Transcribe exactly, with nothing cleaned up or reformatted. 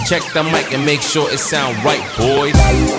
Check the mic and make sure it sound right, boys.